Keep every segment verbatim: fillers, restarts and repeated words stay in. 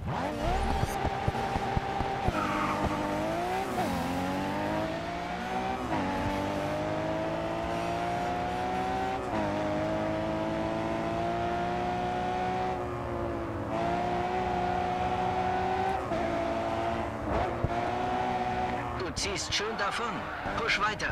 Du ziehst schön davon. Push weiter.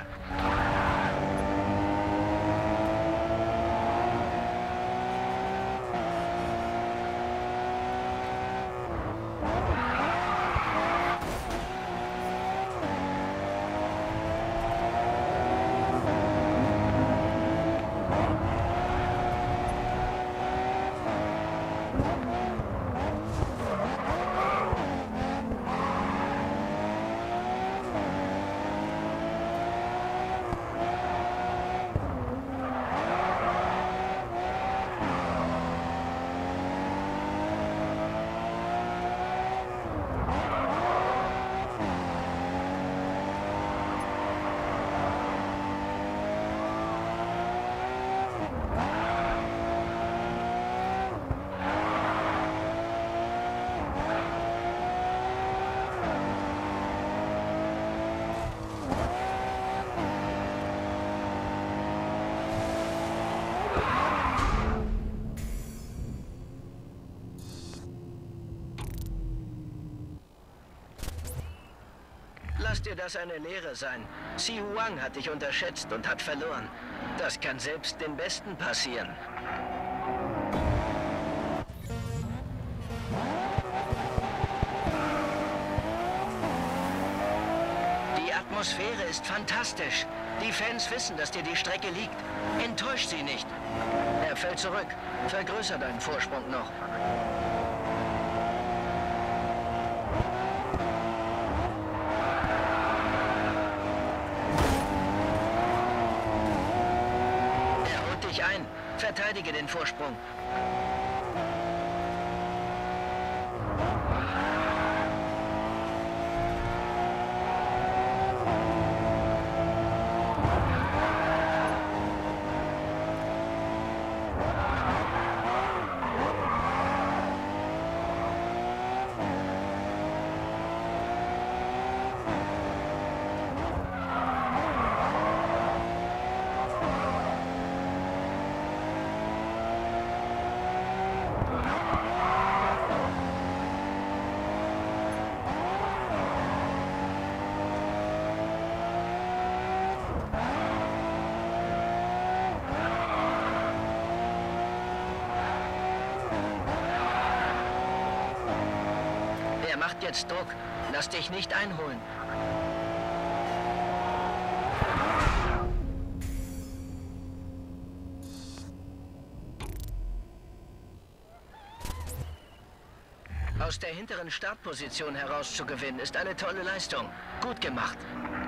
Lass dir das eine Lehre sein. Si Huang hat dich unterschätzt und hat verloren. Das kann selbst den Besten passieren. Die Atmosphäre ist fantastisch. Die Fans wissen, dass dir die Strecke liegt. Enttäusch sie nicht. Er fällt zurück. Vergrößer deinen Vorsprung noch. Ein. Verteidige den Vorsprung. Macht jetzt Druck. Lass dich nicht einholen. Aus der hinteren Startposition heraus zu gewinnen, ist eine tolle Leistung. Gut gemacht.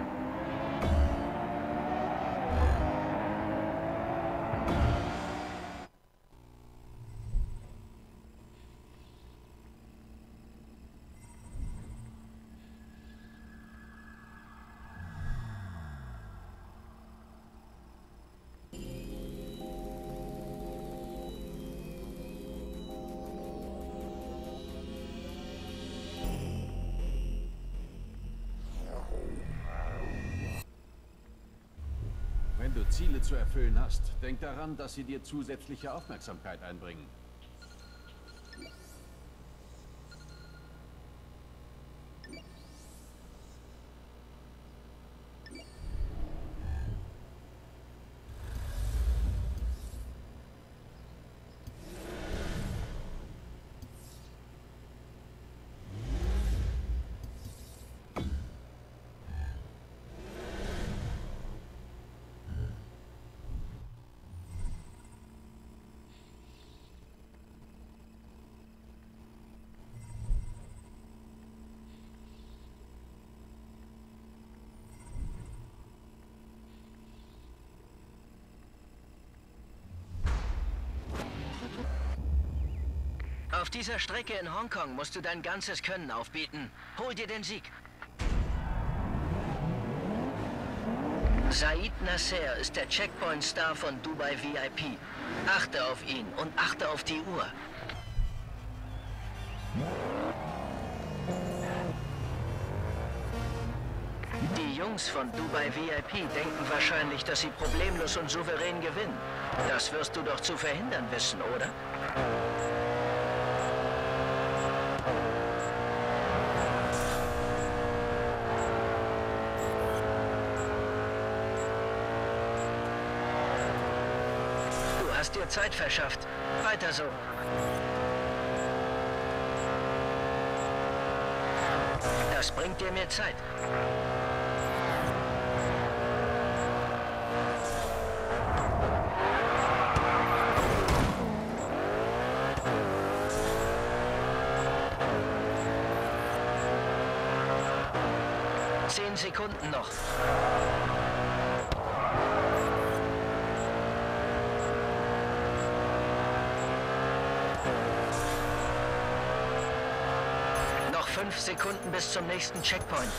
Wenn du Ziele zu erfüllen hast, denk daran, dass sie dir zusätzliche Aufmerksamkeit einbringen. Auf dieser Strecke in Hongkong musst du dein ganzes Können aufbieten. Hol dir den Sieg. Said Nasser ist der Checkpoint-Star von Dubai V I P. Achte auf ihn und achte auf die Uhr. Jungs von Dubai V I P denken wahrscheinlich, dass sie problemlos und souverän gewinnen. Das wirst du doch zu verhindern wissen, oder? Du hast dir Zeit verschafft. Weiter so. Das bringt dir mehr Zeit. Zehn Sekunden noch. Noch fünf Sekunden bis zum nächsten Checkpoint.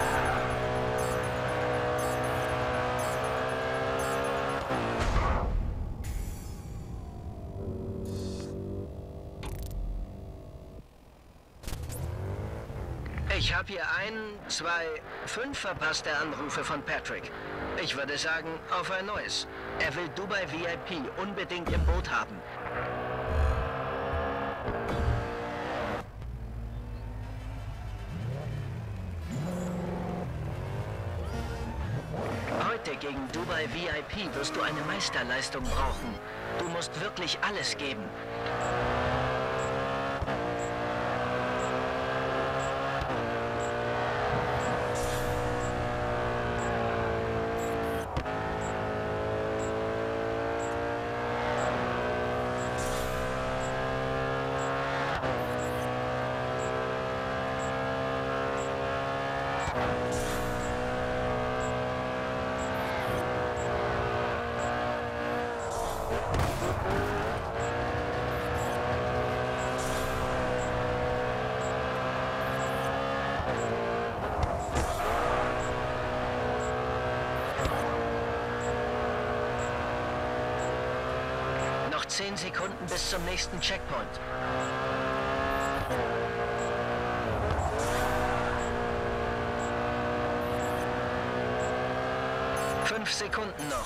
Ich habe hier ein, zwei, fünf verpasste Anrufe von Patrick. Ich würde sagen, auf ein neues. Er will Dubai V I P unbedingt im Boot haben. Heute gegen Dubai V I P wirst du eine Meisterleistung brauchen. Du musst wirklich alles geben. Noch zehn Sekunden bis zum nächsten Checkpoint. Fünf Sekunden noch.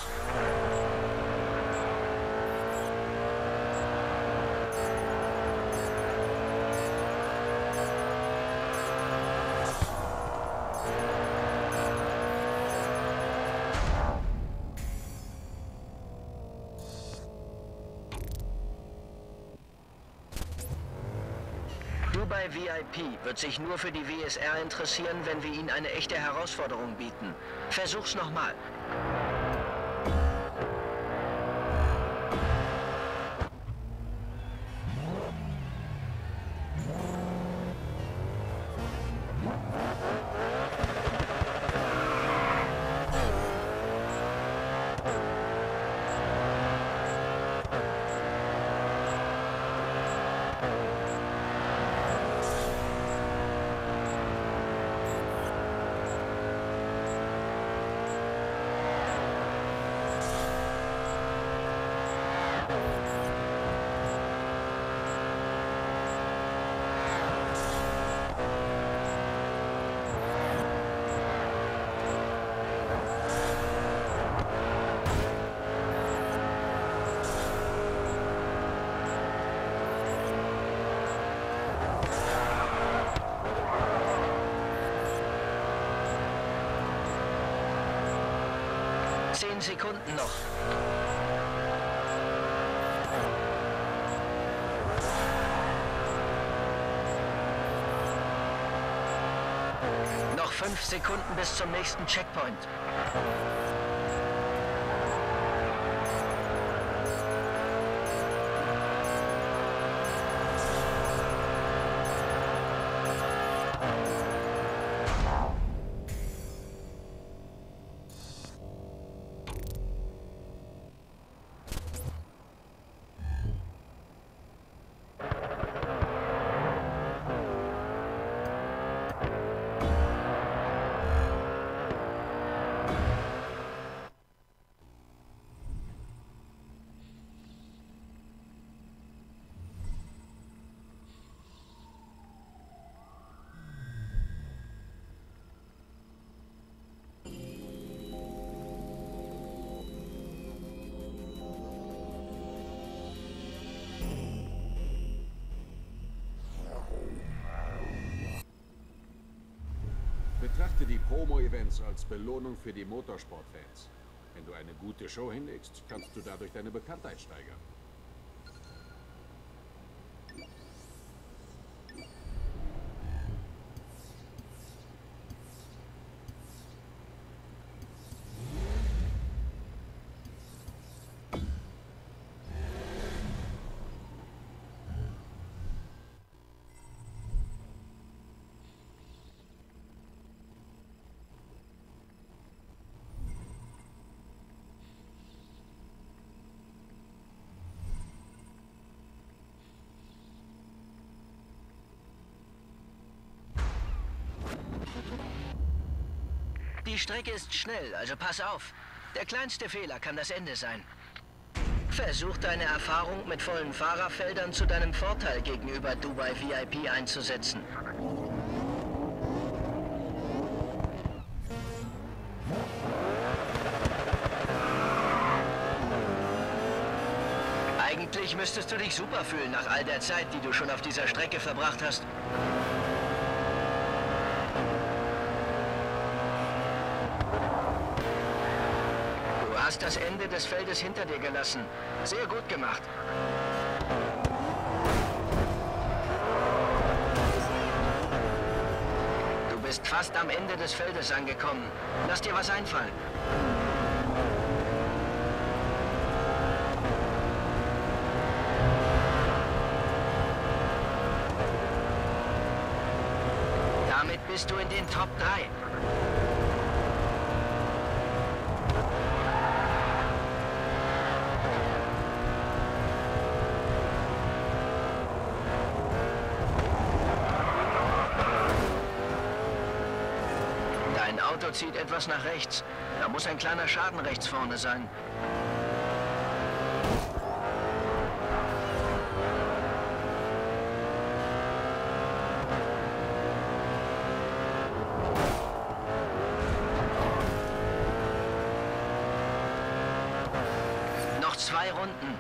Dubai V I P wird sich nur für die W S R interessieren, wenn wir ihnen eine echte Herausforderung bieten. Versuch's nochmal. Zehn Sekunden noch. Noch fünf Sekunden bis zum nächsten Checkpoint. nutze die Promo-Events als Belohnung für die Motorsportfans. Wenn du eine gute Show hinlegst, kannst du dadurch deine Bekanntheit steigern. Die Strecke ist schnell, also pass auf. Der kleinste Fehler kann das Ende sein. Versuch deine Erfahrung mit vollen Fahrerfeldern zu deinem Vorteil gegenüber Dubai V I P einzusetzen. Eigentlich müsstest du dich super fühlen nach all der Zeit, die du schon auf dieser Strecke verbracht hast. Du hast das Ende des Feldes hinter dir gelassen. Sehr gut gemacht. Du bist fast am Ende des Feldes angekommen. Lass dir was einfallen. Damit bist du in den Top drei. Dein Auto zieht etwas nach rechts. Da muss ein kleiner Schaden rechts vorne sein. Noch zwei Runden.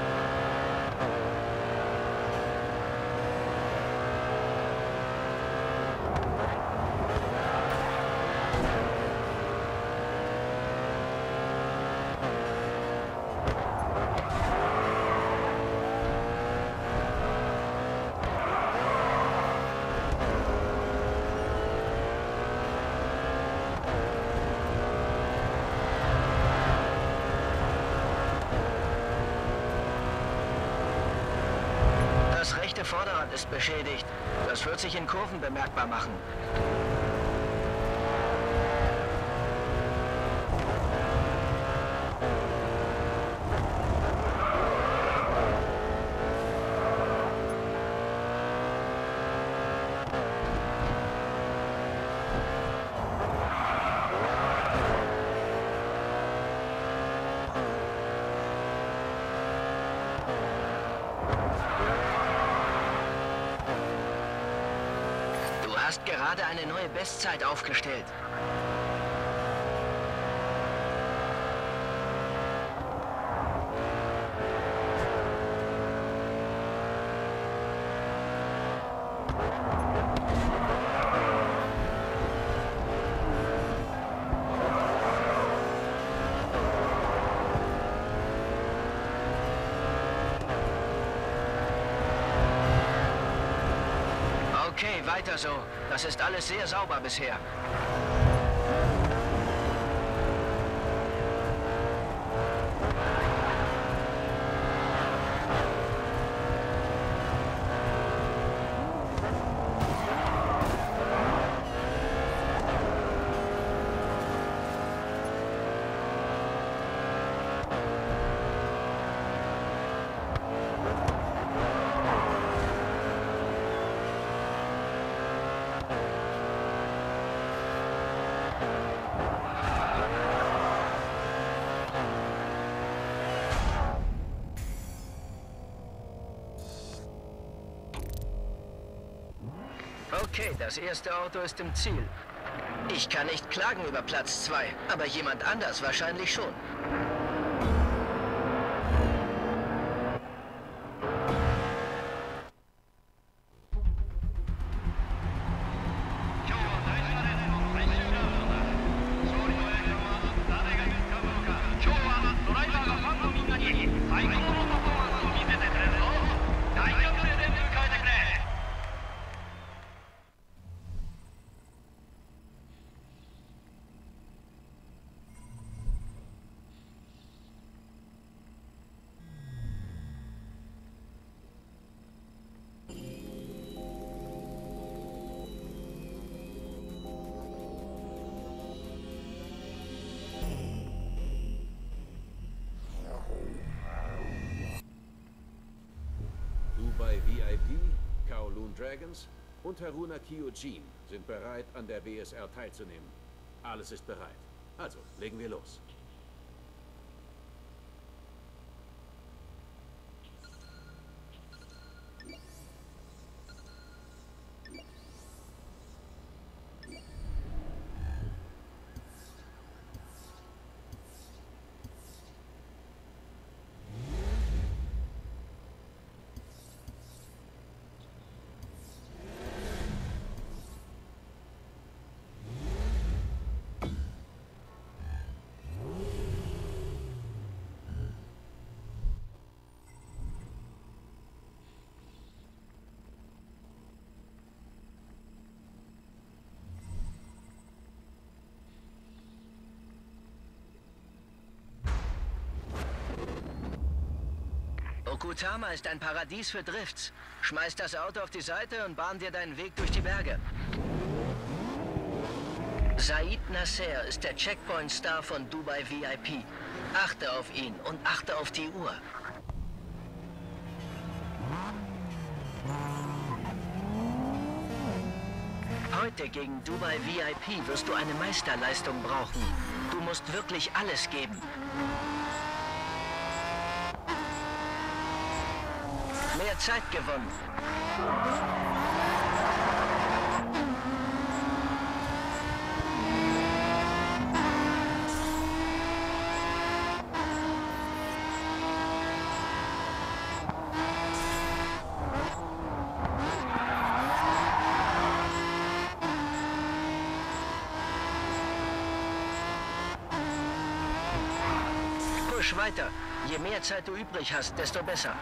Das rechte Vorderrad ist beschädigt. Das wird sich in Kurven bemerkbar machen. Du hast gerade eine neue Bestzeit aufgestellt. Okay, weiter so. Das ist alles sehr sauber bisher. Okay, das erste Auto ist im Ziel. Ich kann nicht klagen über Platz zwei, aber jemand anders wahrscheinlich schon. Dragons und Haruna Kyojin sind bereit, an der W S R teilzunehmen. Alles ist bereit. Also, legen wir los. Okutama ist ein Paradies für Drifts. Schmeiß das Auto auf die Seite und bahn dir deinen Weg durch die Berge. Said Nasser ist der Checkpoint-Star von Dubai V I P. Achte auf ihn und achte auf die Uhr. Heute gegen Dubai V I P wirst du eine Meisterleistung brauchen. Du musst wirklich alles geben. Mehr Zeit gewonnen. Push weiter. Je mehr Zeit du übrig hast, desto besser.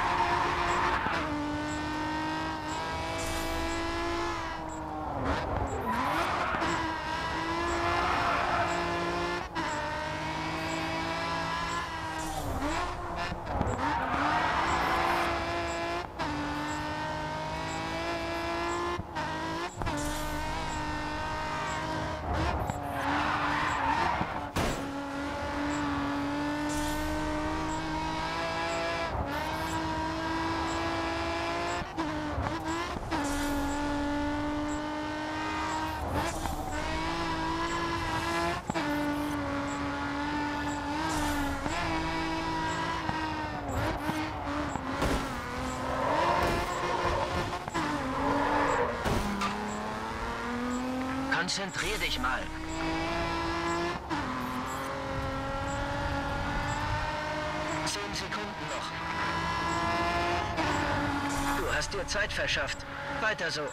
Konzentrier dich mal. Zehn Sekunden noch. Du hast dir Zeit verschafft. Weiter so.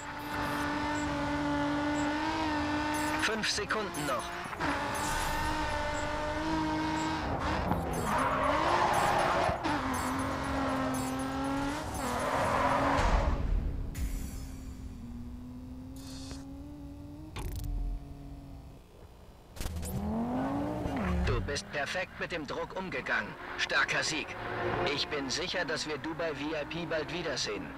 Fünf Sekunden noch. Du bist perfekt mit dem Druck umgegangen. Starker Sieg. Ich bin sicher, dass wir Dubai V I P bald wiedersehen.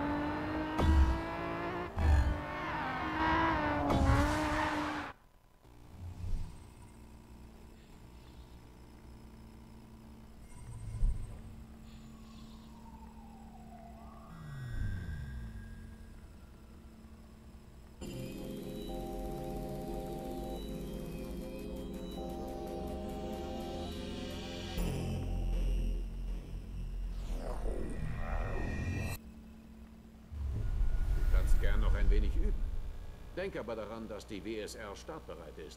Gern noch ein wenig üben. Denk aber daran, dass die W S R startbereit ist.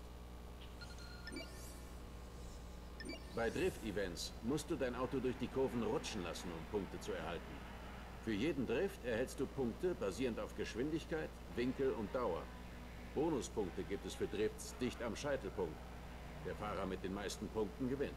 Bei Drift-Events musst du dein Auto durch die Kurven rutschen lassen, um Punkte zu erhalten. Für jeden Drift erhältst du Punkte basierend auf Geschwindigkeit, Winkel und Dauer. Bonuspunkte gibt es für Drifts dicht am Scheitelpunkt. Der Fahrer mit den meisten Punkten gewinnt.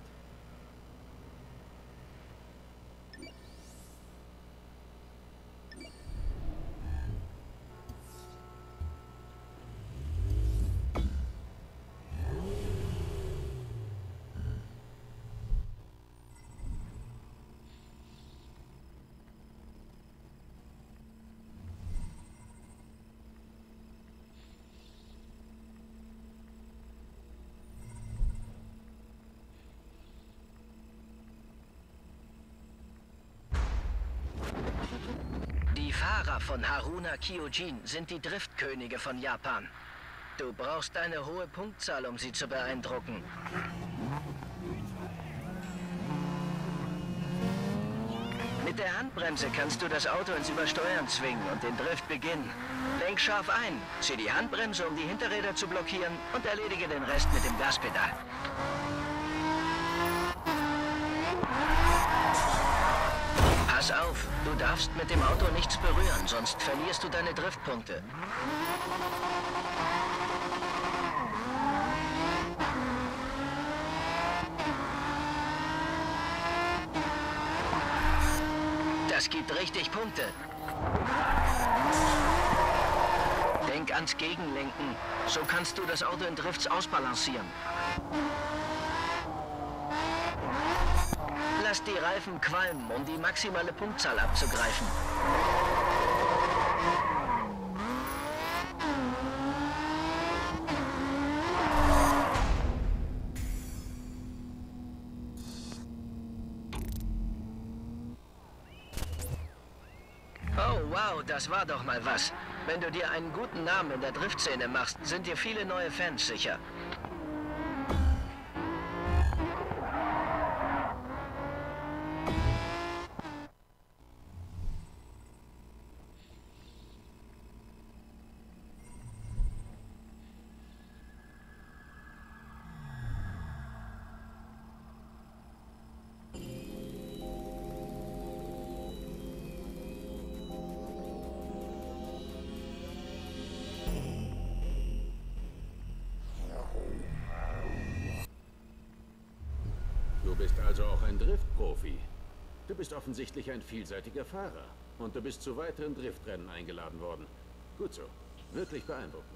K von Haruna Kyojin sind die Driftkönige von Japan. Du brauchst eine hohe Punktzahl, um sie zu beeindrucken. Mit der Handbremse kannst du das Auto ins Übersteuern zwingen und den Drift beginnen. Lenk scharf ein, zieh die Handbremse, um die Hinterräder zu blockieren und erledige den Rest mit dem Gaspedal. Pass auf, du darfst mit dem Auto nichts berühren, sonst verlierst du deine Driftpunkte. Das gibt richtig Punkte. Denk ans Gegenlenken. So kannst du das Auto in Drifts ausbalancieren. Lass die Reifen qualmen, um die maximale Punktzahl abzugreifen. Oh, wow, das war doch mal was. Wenn du dir einen guten Namen in der Driftszene machst, sind dir viele neue Fans sicher. Du bist also auch ein Driftprofi. Du bist offensichtlich ein vielseitiger Fahrer. Und du bist zu weiteren Driftrennen eingeladen worden. Gut so. Wirklich beeindruckend.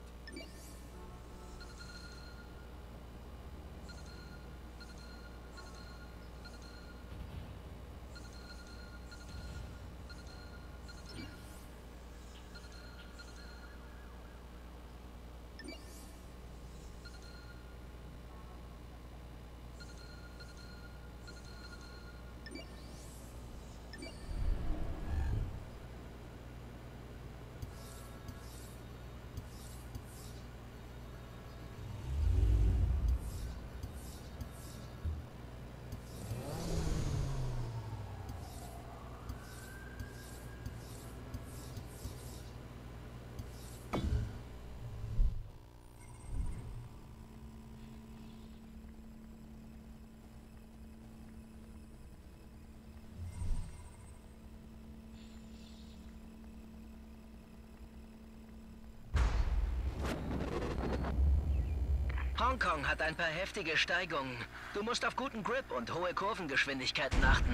Hongkong hat ein paar heftige Steigungen. Du musst auf guten Grip und hohe Kurvengeschwindigkeiten achten.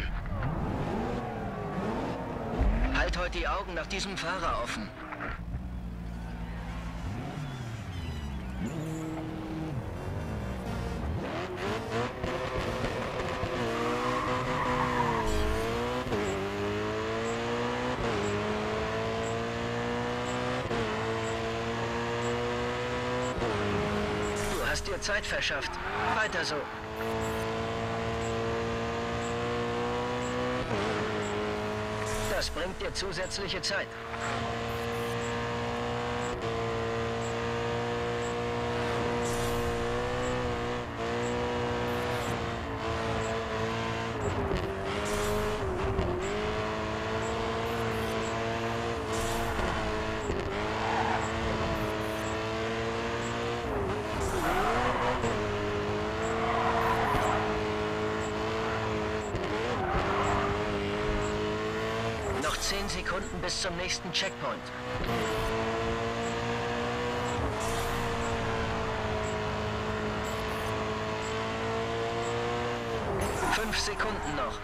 Halt heute die Augen nach diesem Fahrer offen. Hast dir Zeit verschafft. Weiter so. Das bringt dir zusätzliche Zeit. Zehn Sekunden bis zum nächsten Checkpoint. Fünf Sekunden noch.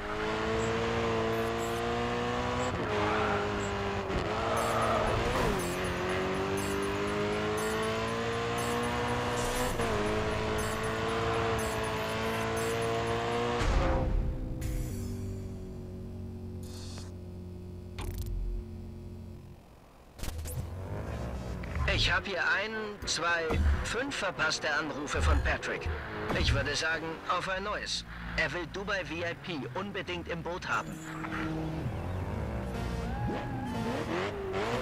Ich habe hier einen, zwei, fünf verpasste Anrufe von Patrick. Ich würde sagen, auf ein neues. Er will Dubai V I P unbedingt im Boot haben.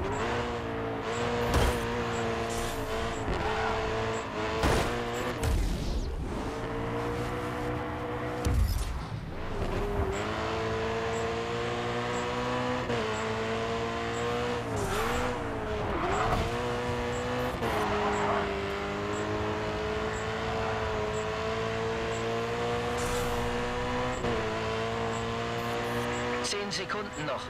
Zehn Sekunden noch.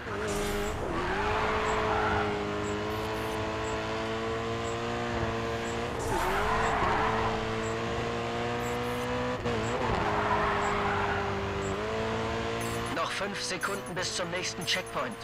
Noch fünf Sekunden bis zum nächsten Checkpoint.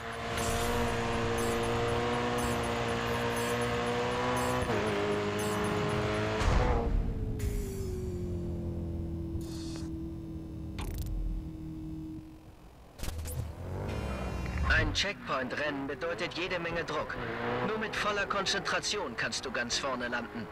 Ein Checkpoint-Rennen bedeutet jede Menge Druck. Nur mit voller Konzentration kannst du ganz vorne landen.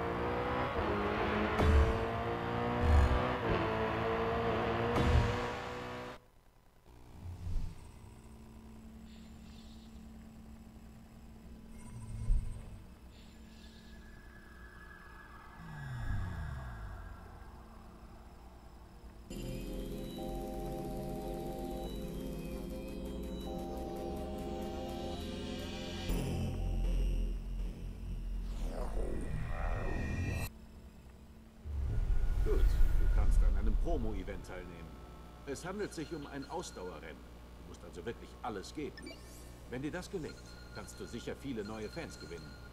Gut, du kannst an einem Promo-Event teilnehmen. Es handelt sich um ein Ausdauerrennen. Du musst also wirklich alles geben. Wenn dir das gelingt, kannst du sicher viele neue Fans gewinnen.